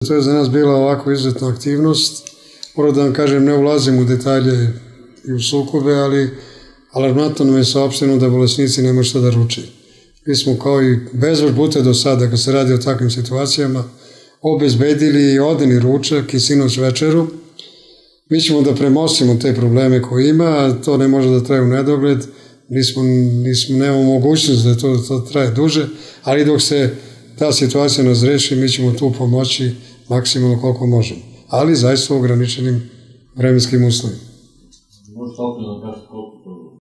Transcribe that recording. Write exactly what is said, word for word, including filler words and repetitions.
To je za nas bila ovako izuzetna aktivnost. Moram da vam kažem, ne ulazim u detalje i u sukobe, ali alarmantno nam je saopšteno da bolesnici nema šta da ruče. Mi smo kao i bezbroj puta do sada, kad se radi o takvim situacijama, obezbedili odeni ručak i sinoć večeru. Mi ćemo da premostimo te probleme koje ima, a to ne može da traje u nedogled. Nismo, nismo, nemamo mogućnost da to, to traje duže, ali dok se ta situacija nas reši, mi ćemo tu pomoći maksimalno koliko možemo. Ali zaista u ograničenim vremenskim uslovima. Možete opet da kažete koliko